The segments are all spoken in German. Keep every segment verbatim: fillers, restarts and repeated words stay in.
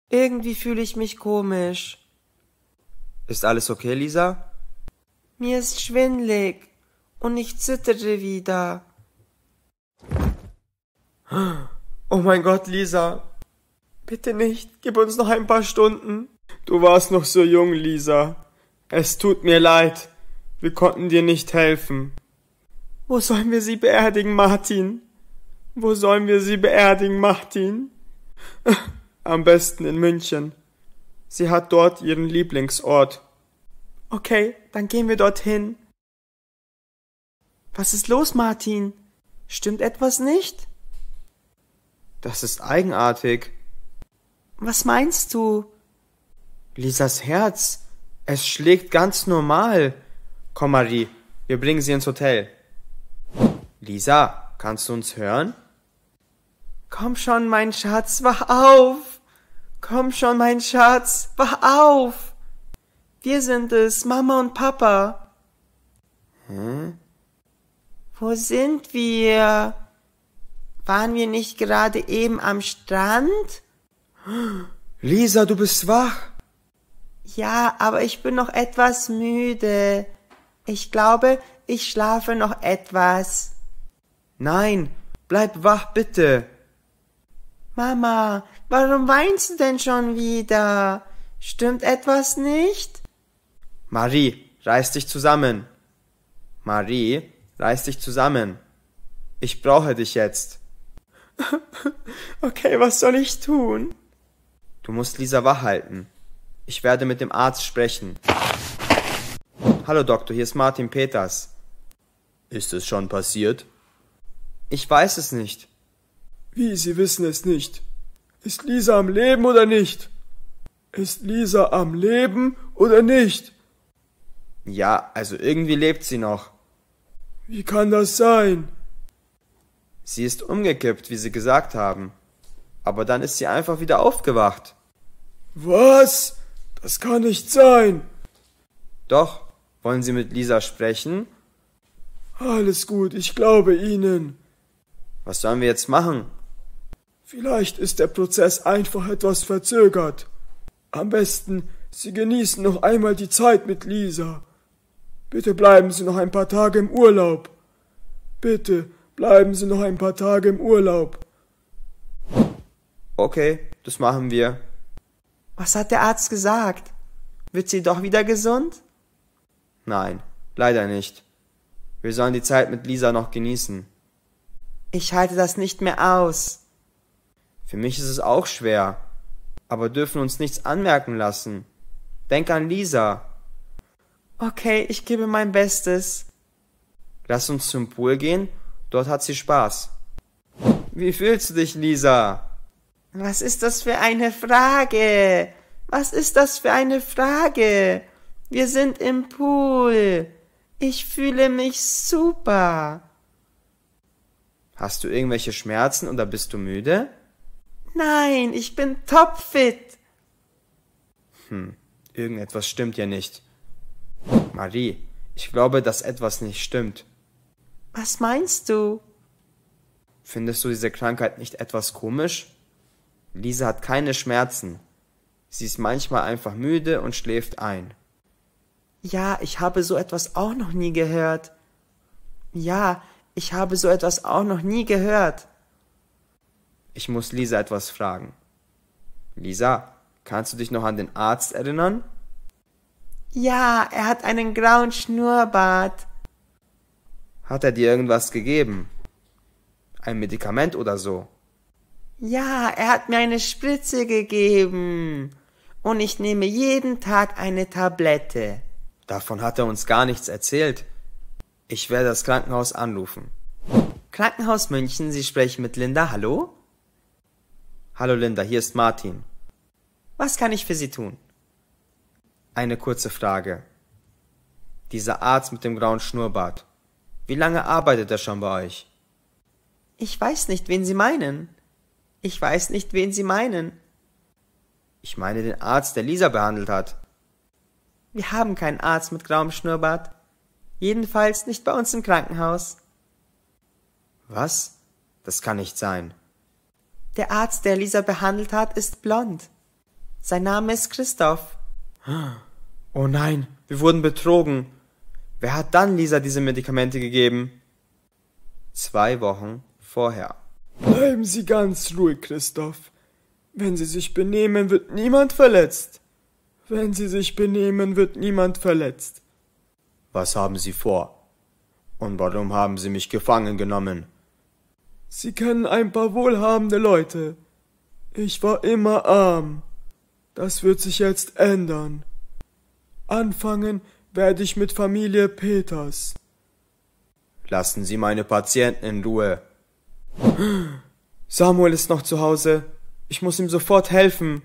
Irgendwie fühle ich mich komisch. Ist alles okay, Lisa? Mir ist schwindlig und ich zittere wieder. Oh mein Gott, Lisa. Bitte nicht, gib uns noch ein paar Stunden. Du warst noch so jung, Lisa. Es tut mir leid. Wir konnten dir nicht helfen. Wo sollen wir sie beerdigen, Martin? Wo sollen wir sie beerdigen, Martin? Am besten in München. Sie hat dort ihren Lieblingsort. Okay, dann gehen wir dorthin. Was ist los, Martin? Stimmt etwas nicht? Das ist eigenartig. Was meinst du? Lisas Herz. Es schlägt ganz normal. Komm, Marie, wir bringen sie ins Hotel. Lisa, kannst du uns hören? Komm schon, mein Schatz, wach auf! Komm schon, mein Schatz, wach auf! Wir sind es, Mama und Papa. Hä? Wo sind wir? Waren wir nicht gerade eben am Strand? Lisa, du bist wach. Ja, aber ich bin noch etwas müde. Ich glaube, ich schlafe noch etwas. Nein, bleib wach, bitte. Mama, warum weinst du denn schon wieder? Stimmt etwas nicht? Marie, reiß dich zusammen. Marie, reiß dich zusammen. Ich brauche dich jetzt. Okay, was soll ich tun? Du musst Lisa wach halten. Ich werde mit dem Arzt sprechen. Hallo Doktor, hier ist Martin Peters. Ist es schon passiert? Ich weiß es nicht. Wie, Sie wissen es nicht? Ist Lisa am Leben oder nicht? Ist Lisa am Leben oder nicht? Ja, also irgendwie lebt sie noch. Wie kann das sein? Sie ist umgekippt, wie Sie gesagt haben. Aber dann ist sie einfach wieder aufgewacht. Was? Das kann nicht sein. Doch, wollen Sie mit Lisa sprechen? Alles gut, ich glaube Ihnen. Was sollen wir jetzt machen? Vielleicht ist der Prozess einfach etwas verzögert. Am besten, Sie genießen noch einmal die Zeit mit Lisa. Bitte bleiben Sie noch ein paar Tage im Urlaub. Bitte bleiben Sie noch ein paar Tage im Urlaub. Okay, das machen wir. Was hat der Arzt gesagt? Wird sie doch wieder gesund? Nein, leider nicht. Wir sollen die Zeit mit Lisa noch genießen. Ich halte das nicht mehr aus. Für mich ist es auch schwer, aber dürfen uns nichts anmerken lassen. Denk an Lisa. Okay, ich gebe mein Bestes. Lass uns zum Pool gehen, dort hat sie Spaß. Wie fühlst du dich, Lisa? Was ist das für eine Frage? Was ist das für eine Frage? Wir sind im Pool. Ich fühle mich super. Hast du irgendwelche Schmerzen oder bist du müde? Nein, ich bin topfit. Hm, irgendetwas stimmt ja nicht. Marie, ich glaube, dass etwas nicht stimmt. Was meinst du? Findest du diese Krankheit nicht etwas komisch? Lisa hat keine Schmerzen. Sie ist manchmal einfach müde und schläft ein. Ja, ich habe so etwas auch noch nie gehört. Ja, ich habe so etwas auch noch nie gehört. Ich muss Lisa etwas fragen. Lisa, kannst du dich noch an den Arzt erinnern? Ja, er hat einen grauen Schnurrbart. Hat er dir irgendwas gegeben? Ein Medikament oder so? Ja, er hat mir eine Spritze gegeben. Und ich nehme jeden Tag eine Tablette. Davon hat er uns gar nichts erzählt. Ich werde das Krankenhaus anrufen. Krankenhaus München, Sie sprechen mit Linda, hallo? Hallo Linda, hier ist Martin. Was kann ich für Sie tun? Eine kurze Frage. Dieser Arzt mit dem grauen Schnurrbart, wie lange arbeitet er schon bei euch? Ich weiß nicht, wen Sie meinen. Ich weiß nicht, wen Sie meinen. Ich meine den Arzt, der Lisa behandelt hat. Wir haben keinen Arzt mit grauem Schnurrbart. Jedenfalls nicht bei uns im Krankenhaus. Was? Das kann nicht sein. Der Arzt, der Lisa behandelt hat, ist blond. Sein Name ist Christoph. Oh nein, wir wurden betrogen. Wer hat dann Lisa diese Medikamente gegeben? Zwei Wochen vorher. Bleiben Sie ganz ruhig, Christoph. Wenn Sie sich benehmen, wird niemand verletzt. Wenn Sie sich benehmen, wird niemand verletzt. Was haben Sie vor? Und warum haben Sie mich gefangen genommen? Sie kennen ein paar wohlhabende Leute. Ich war immer arm. Das wird sich jetzt ändern. Anfangen werde ich mit Familie Peters. Lassen Sie meine Patienten in Ruhe. Samuel ist noch zu Hause. Ich muss ihm sofort helfen.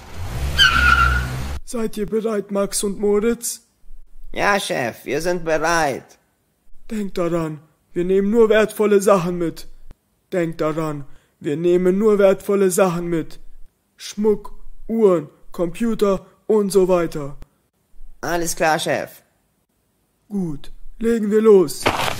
Seid ihr bereit, Max und Moritz? Ja, Chef, wir sind bereit. Denkt daran, wir nehmen nur wertvolle Sachen mit. Denkt daran, wir nehmen nur wertvolle Sachen mit. Schmuck, Uhren, Computer und so weiter. Alles klar, Chef. Gut, legen wir los.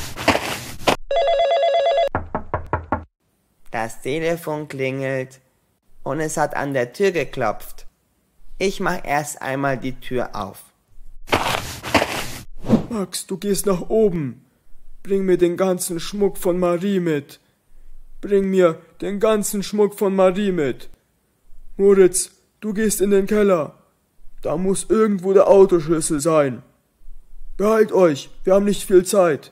Das Telefon klingelt und es hat an der Tür geklopft. Ich mach erst einmal die Tür auf. Max, du gehst nach oben. Bring mir den ganzen Schmuck von Marie mit. Bring mir den ganzen Schmuck von Marie mit. Moritz, du gehst in den Keller. Da muss irgendwo der Autoschlüssel sein. Beeilt euch, wir haben nicht viel Zeit.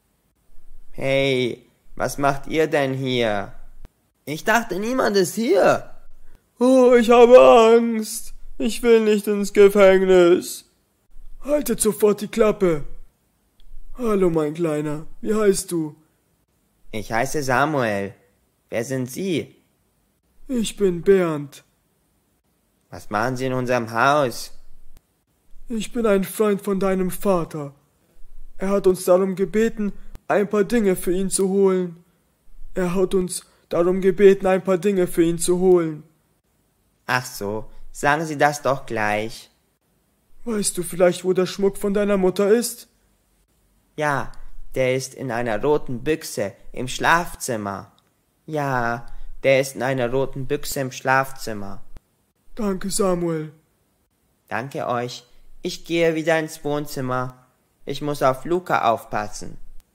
Hey, was macht ihr denn hier? Ich dachte, niemand ist hier. Oh, ich habe Angst. Ich will nicht ins Gefängnis. Haltet sofort die Klappe. Hallo, mein Kleiner. Wie heißt du? Ich heiße Samuel. Wer sind Sie? Ich bin Bernd. Was machen Sie in unserem Haus? Ich bin ein Freund von deinem Vater. Er hat uns darum gebeten, ein paar Dinge für ihn zu holen. Er hat uns darum gebeten, ein paar Dinge für ihn zu holen. Ach so, sagen Sie das doch gleich. Weißt du vielleicht, wo der Schmuck von deiner Mutter ist? Ja, der ist in einer roten Büchse im Schlafzimmer. Ja, der ist in einer roten Büchse im Schlafzimmer. Danke, Samuel. Danke euch. Ich gehe wieder ins Wohnzimmer. Ich muss auf Luca aufpassen.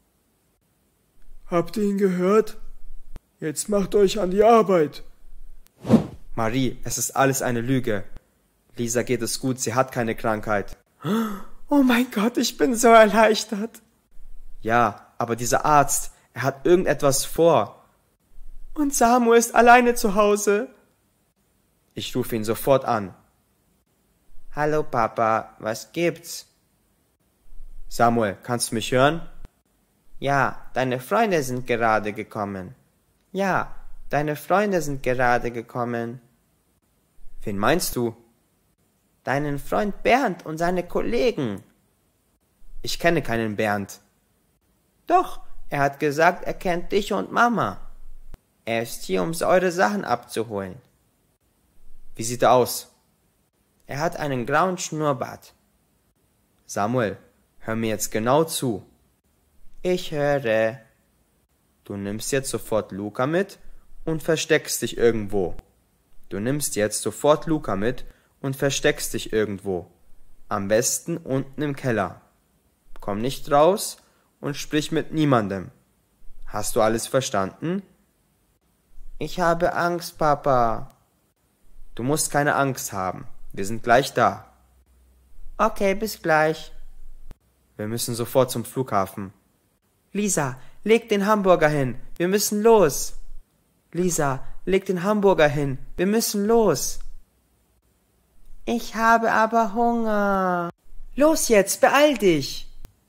Habt ihr ihn gehört? Jetzt macht euch an die Arbeit. Marie, es ist alles eine Lüge. Lisa geht es gut, sie hat keine Krankheit. Oh mein Gott, ich bin so erleichtert. Ja, aber dieser Arzt, er hat irgendetwas vor. Und Samuel ist alleine zu Hause. Ich rufe ihn sofort an. Hallo Papa, was gibt's? Samuel, kannst du mich hören? Ja, deine Freunde sind gerade gekommen. Ja, deine Freunde sind gerade gekommen. Wen meinst du? Deinen Freund Bernd und seine Kollegen. Ich kenne keinen Bernd. Doch, er hat gesagt, er kennt dich und Mama. Er ist hier, um eure Sachen abzuholen. Wie sieht er aus? Er hat einen grauen Schnurrbart. Samuel, hör mir jetzt genau zu. Ich höre. Du nimmst jetzt sofort Luca mit und versteckst dich irgendwo. Du nimmst jetzt sofort Luca mit und versteckst dich irgendwo. Am besten unten im Keller. Komm nicht raus und sprich mit niemandem. Hast du alles verstanden? Ich habe Angst, Papa. Du musst keine Angst haben. Wir sind gleich da. Okay, bis gleich. Wir müssen sofort zum Flughafen. Lisa, leg den Hamburger hin. Wir müssen los. Lisa, leg den Hamburger hin. Wir müssen los. Ich habe aber Hunger. Los jetzt, beeil dich.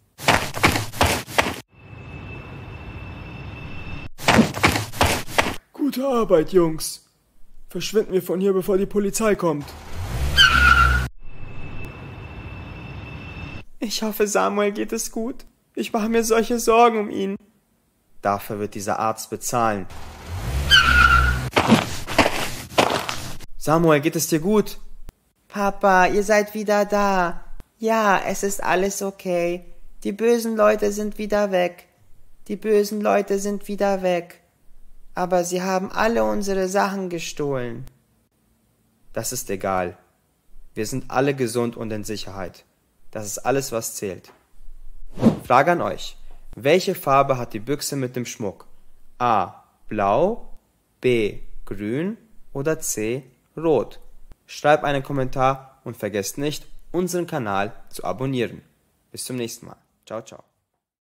Gute Arbeit, Jungs. Verschwinden wir von hier, bevor die Polizei kommt. Ich hoffe, Samuel geht es gut. Ich mache mir solche Sorgen um ihn. Dafür wird dieser Arzt bezahlen. Samuel, geht es dir gut? Papa, ihr seid wieder da. Ja, es ist alles okay. Die bösen Leute sind wieder weg. Die bösen Leute sind wieder weg. Aber sie haben alle unsere Sachen gestohlen. Das ist egal. Wir sind alle gesund und in Sicherheit. Das ist alles, was zählt. Frage an euch. Welche Farbe hat die Büchse mit dem Schmuck? A. Blau, B. Grün oder C. Rot? Schreibt einen Kommentar und vergesst nicht, unseren Kanal zu abonnieren. Bis zum nächsten Mal. Ciao, ciao.